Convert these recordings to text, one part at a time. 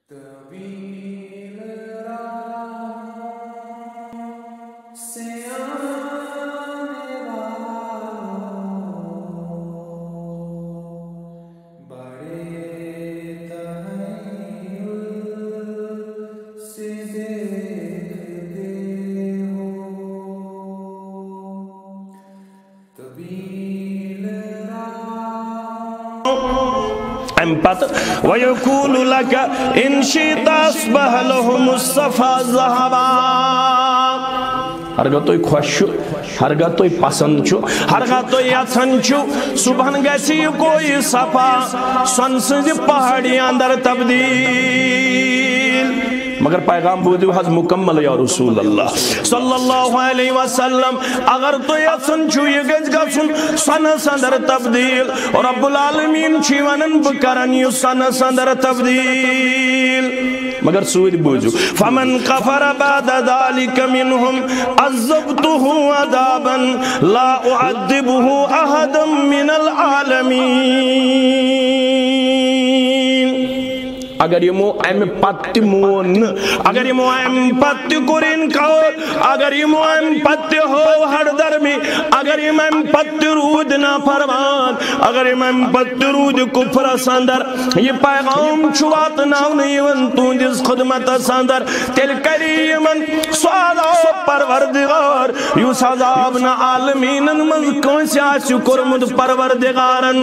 طویل راہ سے آنے والوں بڑے تحیل سے دیکھتے ہو طویل وَيَقُولُ لَكَ إِن شِئْتَ أَصْبَحَ لَهُمُ الصَّفَا ذَهَبًا ہرگاہ توئی خوش چھو ہرگاہ توئی پسند چھو ہرگاہ توئی یژھان چھو صبحن گژھِ کوئی صفا سۄن سٕنٛزِ پہاڑی اندر تبدیل مگر پیغام بوٗزِو حظ مکمل یا رسول اللہ صلی اللہ علیہ وسلم اگر تو یژھان چھو یہ گژھِ گژھُن سۄنس اندر تبدیل رب العالمین چھِ ونان بہٕ کرن یہِ سۄنس اندر تبدیل مگر سوٗرۍ بوٗزِو فمن کفر بعد ذلك منهم عذبته عذابا لا اعذبه احدا من العالمین اگر یمو ایم پتی مون اگر یمو ایم پتی کرین کور اگر یمو ایم پتی ہو ہر درمی اگر یم ایم پتی رود نا فرمان اگر یم ایم پتی رود کفر ساندر یہ پیغام چھوات ناو نیون تونجز خدمت ساندر تل کری یمن سوادا پروردگار یوس عذابنا عالمین من کون سیاسی کرمد پروردگارن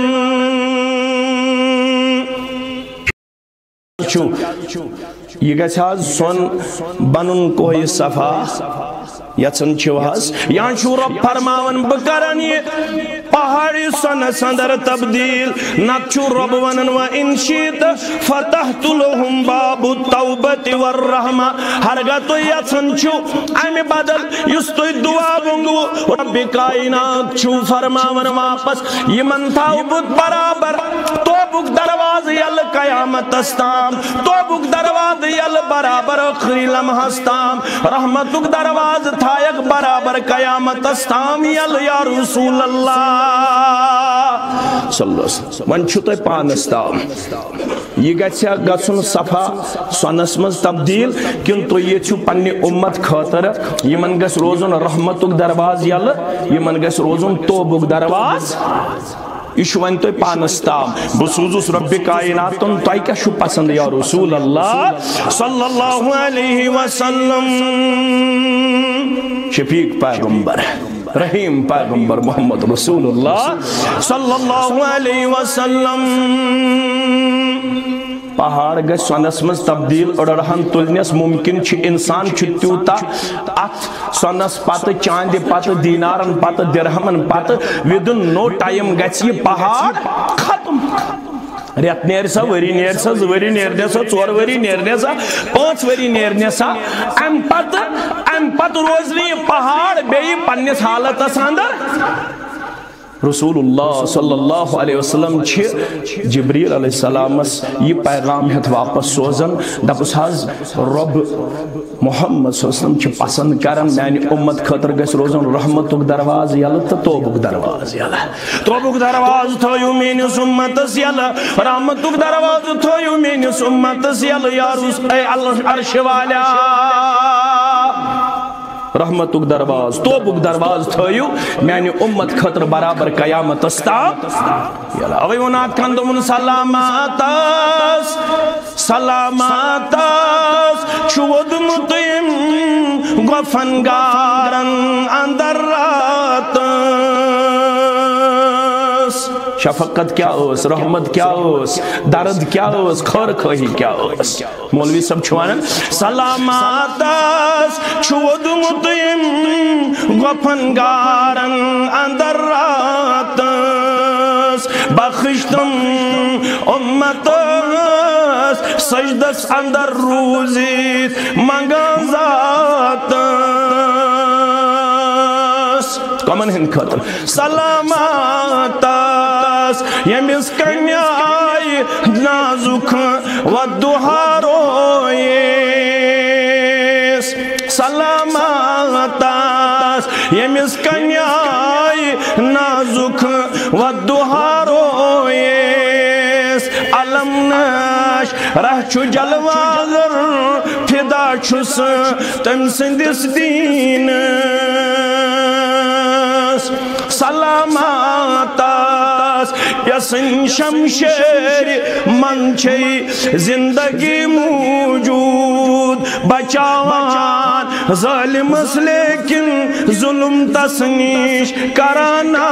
یہ گژھِ حظ سون بنن کوئی صفا یژھان چھو حظ یہاں چھو رب فرماون بہٕ کرن یہ پہاڑی سۄنس اندر تبدیل نتہٕ چھو رب ونان وَإِن شِئْتَ فَتَحْتُ لَهُمْ بَابُ التَّوْبَةِ وَالرَّحْمَةِ ہرگاہ تُہۍ یژھان چھو امہِ بدل یُس تُہۍ دعا بنگو رب کائنات چھو فرماون واپس یمن تھاو بہٕ برابر توبُک دروازٕ یلہٕ قیامتس تام توبُک دروازٕ یلہٕ برابر ٲخری لمحس تام رحمتُک دروازٕ تھایک برابر قیامتس تام یلہٕ یا رسول اللہ صلی اللہ علیہ وسلم ون چھو تُہۍ پانس تام یہ گژھیا گژھُن صفا سۄنس منٛز تبدیل کِنہٕ تُہۍ یژھِو پننہِ اُمت خٲطرٕ یمن گژھِ روزُن رحمتُک دروازٕ یلہٕ یمن گژھِ روزُن توبُک دروازٕ یہ ون تُہۍ پانس تام بہٕ سوٗزُس رۄبِ کائناتن تۄہہِ کیٛاہ چھُو پسند یا رسول اللہ صلی اللہ علیہ وسلم شفیق پیغمبر رحیم پیغمبر محمد رسول اللہ صلی اللہ علیہ وسلم پہاڑ گژھِ سۄنس منٛز تبدیل أڑہن تُلنس ممکن چھُ انسان چھُ تیوٗتاہ اتھ سۄنس پتہٕ چاندِ پتہٕ دینارن پتہٕ درہمن پتہٕ ودن نو ٹائم گژھِ یہِ پہاڑ ختم رٮ۪تھ نیرِ سا ؤری نیرِ سا زٕ ؤری نیرنہِ سا ژور ؤری نیرنہِ سا پانٛژھ ؤری نیرنہِ سا امہِ پتہٕ روزِ نہٕ یہِ پہاڑ بیٚیہِ پننِس حالتس اندر رسول اللہ صلی اللہ علیہ وسلم چھِ جبریل علیہ السلامس یہ پیغام ہتھ واپس سوزن دپس حظ رب محمد صلی اللہ علیہ وسلم چھِ پسند کرن میانہِ امت خاطر گژھِ روزن رحمتُک دروازٕ یلہٕ تہٕ توبُک دروازٕ یلہٕ توبُک دروازٕ تھٲیِو میٲنِس امتس یلہٕ رحمتُک دروازٕ تھٲیِو میٲنِس امتس یلہٕ یا عرش والا رحمتُک درواز توبُک درواز تھٲیِو میانہِ امت خٲطرٕ برابر قیامتس تام اوے ووٚن اتھ کھن دوٚپُن سلاماتس سلاماتس چھُ ووٚدمُت أمۍ گۄپھن گارن اندر راتس شفقت کیا ٲس رحمت کیا ٲس درد کیا ٲس خٲر خٲہی کیا ٲس مولوی صاحب چھُ ونان سلاماتس چھُ ووٚدمُت أمۍ گۄپھن گارن اندر راتس بخش تم امتس سجدس اندر روزِتھ منگان ذاتس کمن ہند خاطر سلاماتس یمس کنیائی نازک ودُہا رویس سلاماتس یمس کنیائی نازک ودُہا رویس علم نش رہ چھو جلواگر فدا چھس تم سندس دین سلاماتاس یسن شمشیر من چھے زندگی موجود بچاوان ظالمس لیکن ظلم تسنیش کرانا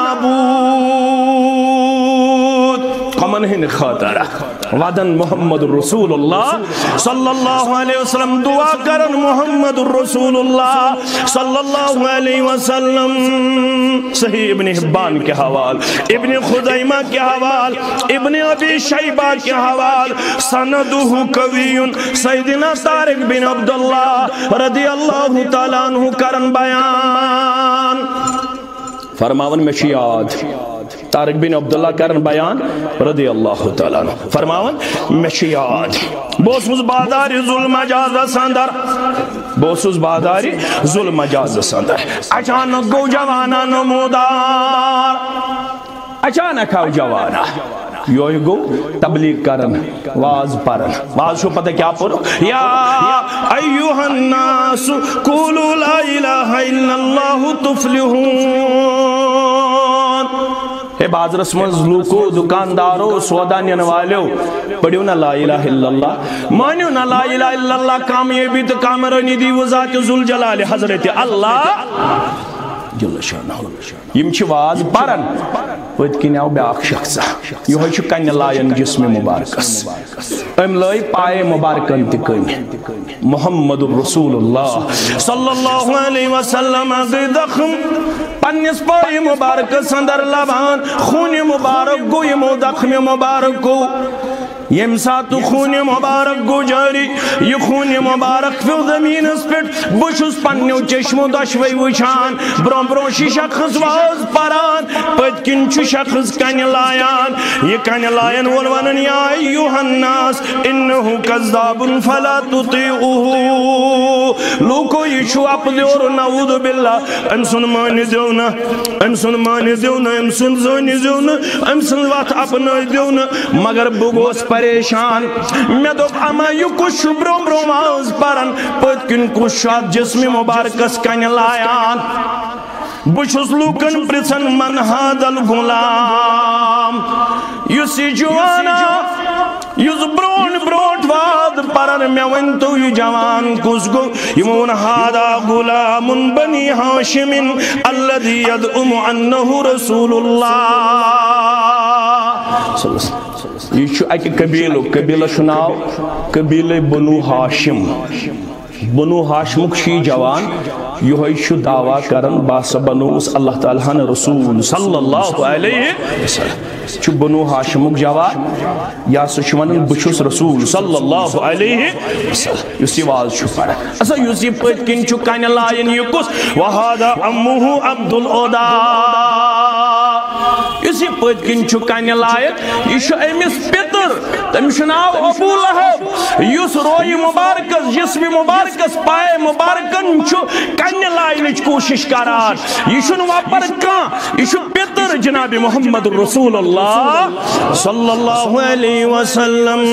بود قمن ہن خاطر وعدن محمد رسول اللہ صلی اللہ علیہ وسلم دعا کرن محمد رسول اللہ صلی اللہ علیہ وسلم صحیح ابن حبان کے حوال ابن خزیمہ کے حوال ابن ابی شیبہ کے حوال سندہ قویون سیدنا طارق بن عبداللہ رضی اللہ تعالیٰ عنہ کرن بیان فرماون میں یاد طارق بن عبداللہ کرن بیان رضی اللہ تعالیٰ عنہ فرماون میں یاد بوسوس باداری ظلم جاز سندر بوسوس باداری ظلم جاز سندر اچانک گو جوانا نمودار اچانک آو جوانا یوہ گو تبلیغ کرن واز پرن واز شو پتہ کیا پڑھو یا ایوہ الناس قولوا لا الہ الا اللہ تفلحون ہے باز رسمز لوکو دکاندارو سودانین والیو پڑھیو نا لا الہ الا اللہ مانیو نا لا الہ الا اللہ کامیابی تو کامرانی دی وذات ذوالجلال حضرت اللہ جل شانہ یم چھ واز پرن پت کن آو بیاکھ شخصا یہ چھ کن لائن جسم مبارکس ام لائی پائے مبارکن تکن محمد رسول اللہ صلی اللہ علیہ وسلم دخم پنس پائے مبارکس اندر لبان خون مبارک گو یمو دخم مبارک گو یم ساتھ خون مبارک گو جاری یہ خون مبارک فی زمین اس پٹ بشس پنیو چشمو دشوی وچان برون برون شی شخص واز پران پت کن چو شخص کن لائن یہ کن لائن والونن یا ایوہ الناس انہو کذاب فلا تطیعوہو لوکو یہ شو اپ دیور نعوذ باللہ ام سن مانی دیونا ام سن مانی دیونا ام سن زانی دیونا ام سن وات اپنا دیونا مگر بگوس پریشان میں دو اما یو کش برو برو ماز پرن پت کن کشات جسم مبارکس کن لائن بچھس لوکن پرسن من حادل غلام یسی جوانا یس برون بروٹ واد پرن میں ونتو یو جوان کس گو یمون حادا غلام بنی ہاشم الذي يدعم عنه رسول اللہ صلی اللہ علیہ وسلم یہ چھو ایک قبیلہ شناو قبیلہ بنو ہاشم بنو ہاشمک شی جوان یہ چھو دعویٰ کرن باس بنوس اللہ تعالیٰ رسول صلی اللہ علیہ وسلم چھو بنو ہاشمک جوان یا سچونن بچوس رسول صلی اللہ علیہ وسلم یسی واز چھو پڑا اصلا یسی پت کن چھو کن لائن یکس وہادا اموہ عبدالعدا یسی پت کن چھو کن لائن یہ چھو ایمس پتر تمش ناو ابو لہب یس روی مبارکس جسم مبارکس پائے مبارکن چھو کن لائنچ کوشش کران یہ چھو واپر کان یہ چھو پتر جناب محمد رسول اللہ صلی اللہ علیہ وسلم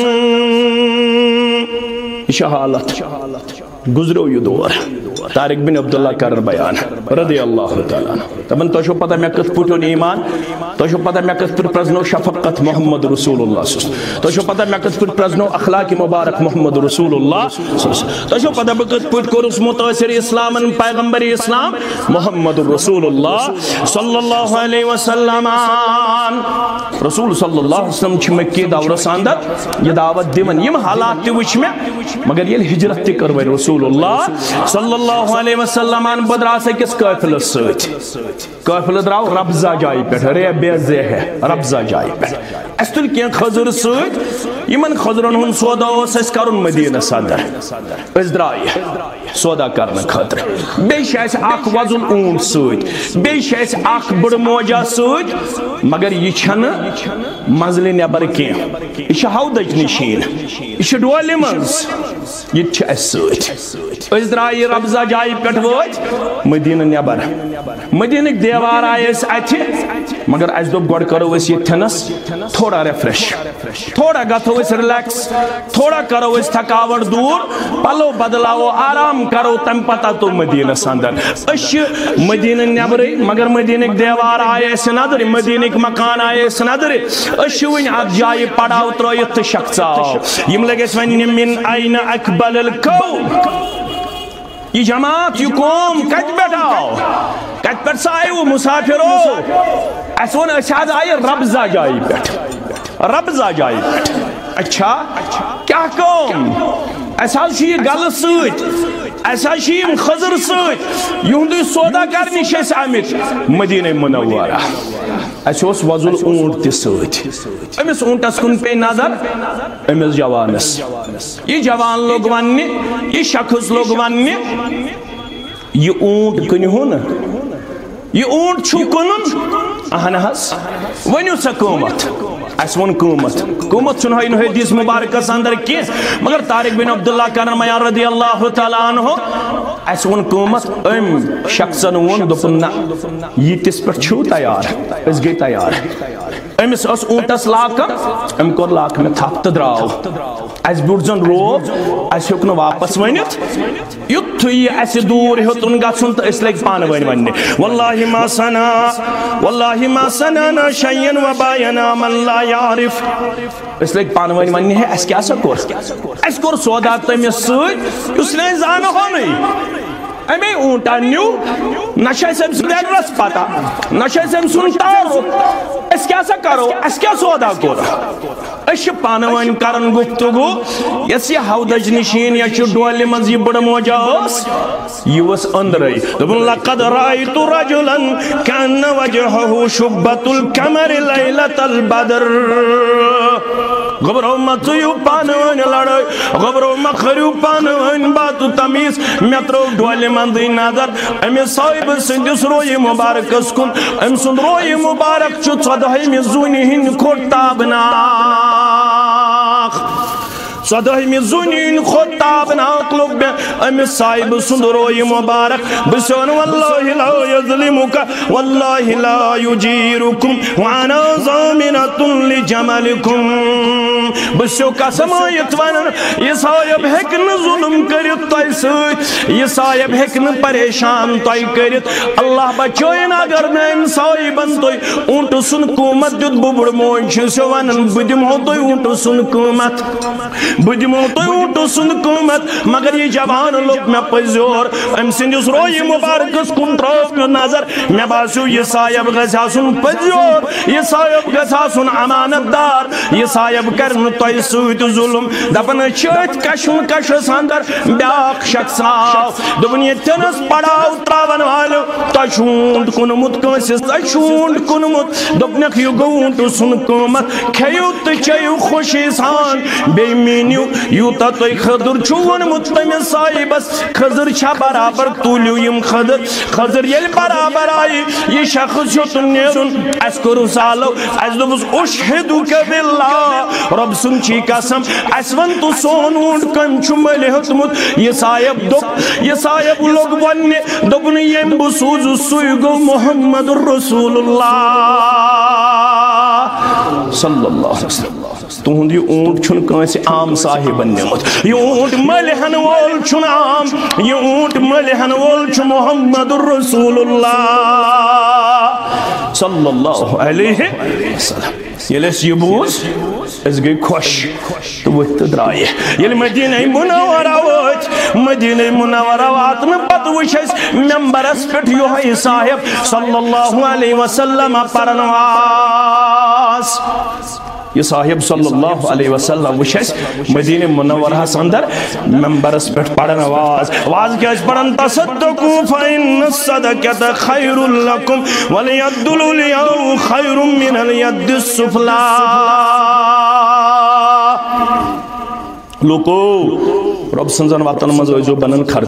یہ حالت گزرو یہ دور طارق بن عبداللہ کرن بیان رضی اللہ تعالیٰ تبن تو شو پتہ میں کت پوٹون ایمان تو شو پتہ میں کت پرزنو شفقت محمد رسول اللہ تو شو پتہ میں کت پرزنو اخلاق مبارک محمد رسول اللہ تو شو پتہ بکت پوٹ کرس متاثر اسلام پیغمبر اسلام محمد رسول اللہ صلی اللہ علیہ وسلم رسول صلی اللہ علیہ وسلم چھ مکی دور ساندر یہ دعوت دیمن یم حالات تی وچ میں مگر یہ ہجرت تی کروے رسول اللہ صلی اللہ علیہ وسلم بدرا سے کس قافلہ سوچ قافلہ دراو ربزہ جائی پیٹ رے بیزے ہے ربزہ جائی پیٹ استل کین خضر سوچ یمن خضرن ہن سودا اس اس کرن مدینہ صدر اس درائی سودا کرن خاطر بے شیس اخ وزن اون سوچ بے شیس اخ بڑ موجا سوچ مگر یہ چھن منزل نبر کین یہ ہودج نشین یہ ڈولی منز یہ چھ اس سوچ اس درائی ربزہ جائی پیٹ ووچ مدینہ نبر مدینہ دیوار آئے اس اتھے مگر اس دو گوڑ کرو اس یہ تھنس تھوڑا ریفریش تھوڑا گتھو اس ریلیکس تھوڑا کرو اس تھکاوٹ دور پلو بدلاو آرام کرو تم پتہ تو مدینہ سندر اش مدینہ نبرے مگر مدینہ دیوار آئے اس نظر مدینہ مکان آئے اس نظر اش ون اک جائے پڑاو ترائیت شخص آو یم لگے ون من این اکبل القوم یہ جماعت یہ قوم کت پہ آو کت پہ آئے وہ مسافرو اس ون اس آئے ربزہ جائے پہ ربزہ جائے پہ اچھا کیا قوم ایسا یہ گل سوت ایسا یہ خضر سوت یہندی سودا کرنی شیس آمت مدینہ منورہ ایسا اس وزل اونٹ تی سوت امیس اونٹس کن پہ نظر امیس جوانس یہ جوان لوگ ونی یہ شخص لوگ ونی یہ اونٹ کنی ہونا یہ اونٹ چھو کنن اہنہس ونیو سا قومت اس ون قومت چھنہ انہو حدیث مبارکہ اندر کی مگر طارق بن عبداللہ کرمیا رضی اللہ تعالیٰ عنہ اس ون قومت ام شخصن ون دپن یہ تس پر چھو تیار اس گئی تیار امس اس اونٹس لاکم ام کور لاک میں تھپ تدراو اس بڑزن روب اس ہکن واپس ونیت یت یہ اس دور ہتن گژھن تو اس لگ پان وننے واللہ ما سنانا شیئن وباینا من لا یعرف اس لگ پان وننے ہے اس کیا سکور اس کور سودا تمس سوت اس نے زانہ ہو نہیں امی اونٹا نیو نشہ سم سن پتا نشہ سم سن تارو اس کیا سا کرو اس کیا سودا کورا اس پانوان کرن گفتگو یس یہ حودج نشین یا چو ڈولی منزی بڑا موجاس یہ was اندرائی دبن لقد رائیت رجلا کان وجہہو شبت الکمر لیلت البدر غبرو مطیو پانوان لڑائی غبرو مخریو پانوان باتو تمیز میترو ڈولی منزی نظر امی صاحب سندس روی مبارک اسکن ام سند روی مبارک چو صدہی میں زونی ہن کھوٹابنا صدہی میں زنین خطابنا قلوب میں امی صاحب سندروی مبارک بسون واللہ لا یظلمکا واللہ لا یجیرکم وانا ضامنت لجملکم بسو قسم آیت ونن یہ صاحب ہکن ظلم کرت تائی سوئی یہ صاحب ہکن پریشان تائی کرت اللہ بچوئن اگر نیم صاحبن توئی اونٹ سن قومت جد ببڑ موچ سو ونن بدم ہو توئی اونٹ سن قومت بدمو تو اونٹو سن قومت مگر یہ جوان لوگ میں پزور ام سندس روی مبارکس کن تراف میں نظر میں باسو یہ صاحب غزہ سن پزور یہ صاحب غزہ سن امانت دار یہ صاحب کرن توی سویت ظلم دپن چوت کشن کش ساندر بیاق شخص آو دپن یہ تنس پڑاو تراون والو تشوند کنمت کنسس تشوند کنمت دپنک یہ گونٹو سن قومت کھیو تچیو خوشی سان بے مینیو یوتا توی خضر چون متمی صاحبس خضر چھا برابر تولیو یم خضر یل برابر آئی یہ شخص یوتن نیرن اس کو رسالو اس دبس اشہدو کباللہ رب سنچی قسم اس ون تو سونون کن چمبلی حکمت یہ صاحب لوگ وننے دبن یم بسوز سوئی گو محمد رسول اللہ صلی اللہ علیہ وسلم تہند یہ اونٹ چھن کانسی عام صاحبن نمت یہ اونٹ ملہن وول چھن عام یہ اونٹ ملہن وول چھ محمد الرسول اللہ صلی اللہ علیہ وسلم یل اس یہ بوز اس گئی خوش تو وہ درائے یل مدینہ منورہ وچ مدینہ منورہ واتن پت وچ اس ممبرس پٹ یہ صاحب صلی اللہ علیہ وسلم پرنواز یہ صاحب صلی اللہ علیہ وسلم وشش مدینہ منورہ سندر ممبرس پہ پڑھن آواز کیا اس پڑھن تصدقو فإن الصدقت خیر لکم والید العلیو خیر من الید السفلا لوکو رب سنزن وطن مزوجو بنن خرچ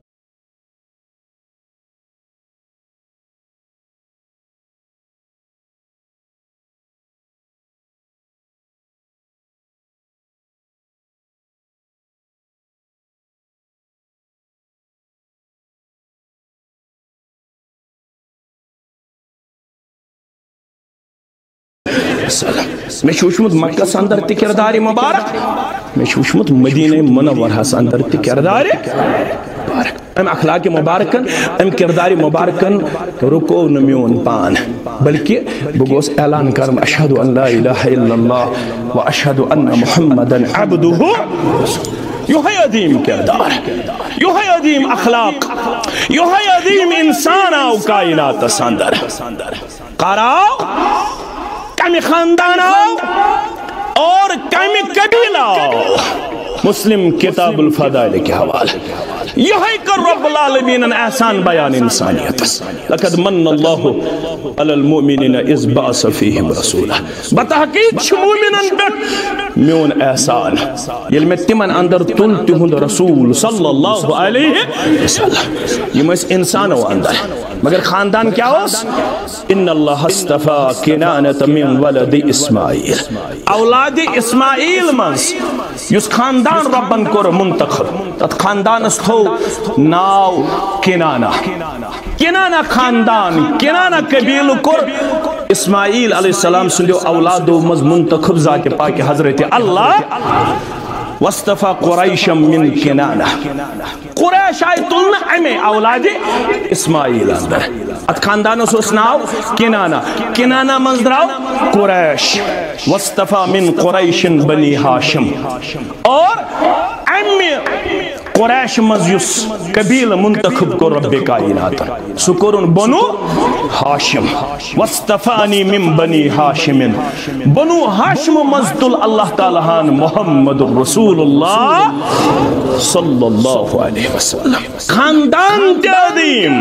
وسلم میں وچھمت مکہ اندر تہ کردار مبارک میں وچھمت مدینہ منورہ اندر تہ کردار مبارک ام اخلاق مبارکن ام کردار مبارکن رکو نہ میون پان بلکہ بگوس اعلان کرم اشہد ان لا الہ الا اللہ و اشہد ان محمدا عبدہ یہ ہے عظیم کردار یہ ہے عظیم اخلاق یہ ہے عظیم انسان آو کائنات اندر قراؤ کمی خاندان آو اور کمی قبیلہ آو مسلم کتاب الفضائل کے حوالے یہ ہے کہ رب العالمین احسان بیان انسانیت لقد من اللہ علی المؤمنین اذ بعث فیہم رسولہ بتحقیق چھ مومنن پہ میون احسان یل میں تمن اندر تل تہند رسول صلی اللہ علیہ وسلم یہ میں انسان و اندر مگر خاندان کیا ہوس ان اللہ استفا کنانت من ولد اسماعیل اولاد اسماعیل منز یس خاندان ربن کور منتخب تت خاندان استھو ناو کنانہ کنانہ خاندان کنانہ قبیل کور اسماعیل علیہ السلام سندیو اولادو مز منتخب ذات پاک حضرت اللہ واصطفى قريشا من كنانة قريش آئی تلنا امی اولاد اسماعیل اندر ات خاندان اس ناو کنانہ کنانہ منزدراو قریش واصطفى من قریش بنی ہاشم اور امی قریش مزیس قبیل منتخب کو رب کائنات سکرن بنو ہاشم واصطفانی من بنی ہاشم بنو ہاشم مزدل اللہ تعالیٰ محمد رسول اللہ صلی اللہ علیہ وسلم خاندان تعظیم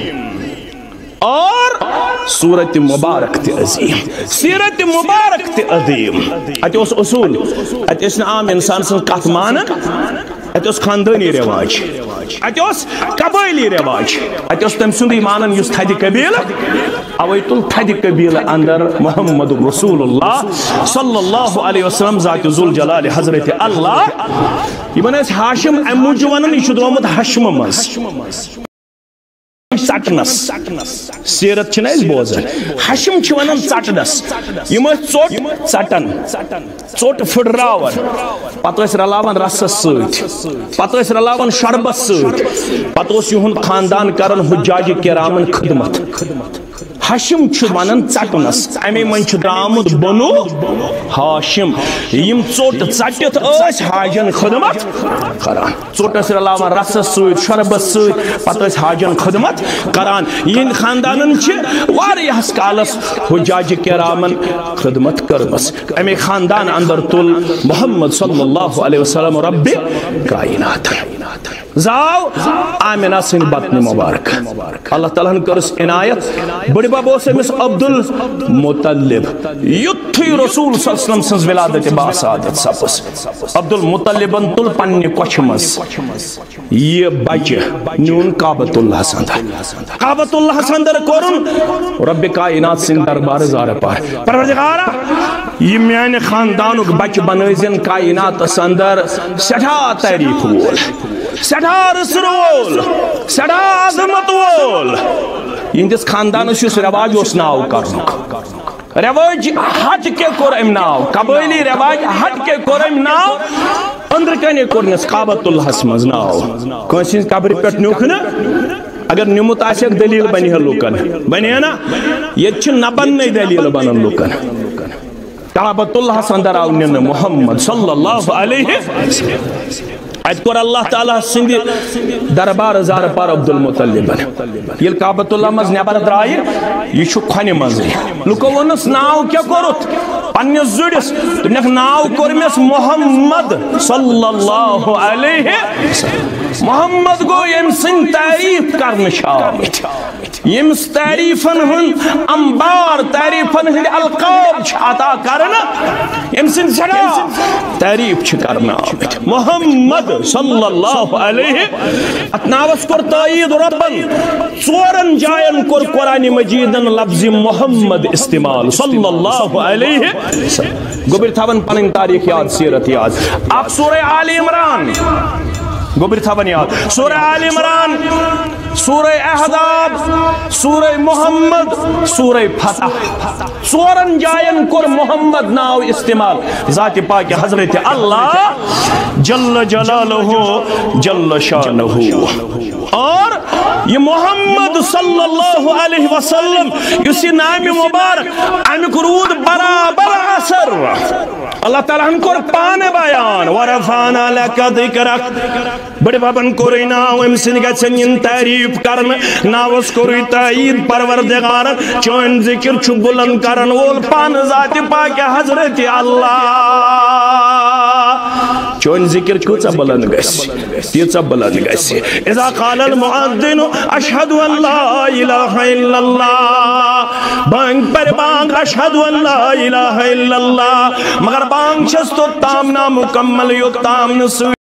اور صورت مبارک تی عظیم سیرت مبارک تی عظیم اتی اس اصول اتی اس عام انسان سن کت مانن اتی اس خاندانی رواج اتی اس قبائلی رواج اتی اس تم سندی مانن یس تھدی قبیل اویت التھدی قبیل اندر محمد رسول اللہ صلی اللہ علیہ وسلم ذات ذل جلال حضرت اللہ یہ بنیس ہاشم اموجو ونن یہ شد آمد حشم مز ژٹنس سیرت چھنا اس بوزن حشم چھ ونان ژٹنس یم ژوٹ ژٹن ژوٹ پھڑراون پتہ ٲسۍ رلاوان رسس سۭتۍ پتہ ٲسۍ رلاوان شربت سۭتۍ پتہ اوس یہُنٛد خاندان کران حجاج کرامن خدمت حشم چھ ونان ژٹنس امی من چھ درامت بنو ہاشم یم ژوٹ ژٹت ٲسۍ حاجن خدمت کران ژوٹ ٲسۍ رلاوان رسس سۭتۍ شربت سۭتۍ پتہ ٲسۍ حاجن خدمت کران یہ خاندانن چھ واریاہس کالس حجاج کرامن خدمت کرمس امی خاندان اندر تل محمد صلی اللہ علیہ وسلم رب کائنات زاو آمنہ سن بطن مبارک اللہ تعالیٰ نے کرس عنایت بڑی بابو سے مس عبد المطلب یتھی رسول صلی اللہ علیہ وسلم سنز ولادت باسادت سپس عبد المطلبن تل پنی کچھمز یہ بچہ نیون کعبۃ اللہ سندر کعبۃ اللہ سندر کرن رب کائنات سن دربار زار پار پروردگارا یہ میان خاندانک بچ بنائزن کائنات سندر سٹھا تعریف وول سٹھا رسر وول سٹھا عظمت وول یہندس خاندانس یس رواج اس ناو کرنک رواج ہٹ کے کور ام ناو قبائلی رواج ہٹ کے کور ام ناو اندر کنے کورنس کعبۃ اللہ مز ناو کنس قبر پٹ نیوک نا اگر نمت آسک دلیل بنی ہے لوکن بنی ہے نا یہ چھ نبن دلیل بنن لوکن کعبۃ اللہ اندر آو نن محمد صلی اللہ علیہ وسلم ات کور اللہ تعالیٰ سند دربار زار پار عبد المطلبن یل کعبۃ اللہ مز نبر درائے یہ کھنہ مز لکو ونس ناو کیا کورت پنس زڑس دنک ناو کورمس محمد صلی اللہ علیہ وسلم محمد گو یم سن تعریف کرنے شامت یمس تعریفن ہن انبار تعریفن ہن القاب عطا کرنا یم سن جگہ تعریف کرنا محمد صلی اللہ علیہ اتناوس کر تائید ربن ژورن جائن کر قرآن مجیدن لفظ محمد استعمال صلی اللہ علیہ گوبر تھاون پنن تاریخ یاد سیرت یاد آپ سورہ آل عمران گوبر تھا بنیاد سورہ آل عمران، سورہ احزاب، سورہ محمد، سورہ فتح، ژورن جائن کور محمد ناو استعمال. ذات پاک حضرت اللہ جل جلالہ جل شانہ. اور یہ محمد صلی اللہ علیہ وسلم اس نام مبارک امیک رود برابر اثر اللہ تعالیٰ ہن کور پانے بیان. ورفعنا لک ذکرک بڑے بابن کوری ناو ام سن گژھن ین تعریف کرن ناوس کوری تعید پروردگار چون ذکر چھ بلند کرن وول پان ذات پاک حضرت اللہ. چون ذکر کچھ بلند گس تیچ بلند گس. اذا قال المؤذن اشهد ان لا اله الا الله بانگ پر بانگ اشهد ان لا اله الا الله مگر بانگ چست تو تام نا مکمل یو تام نسو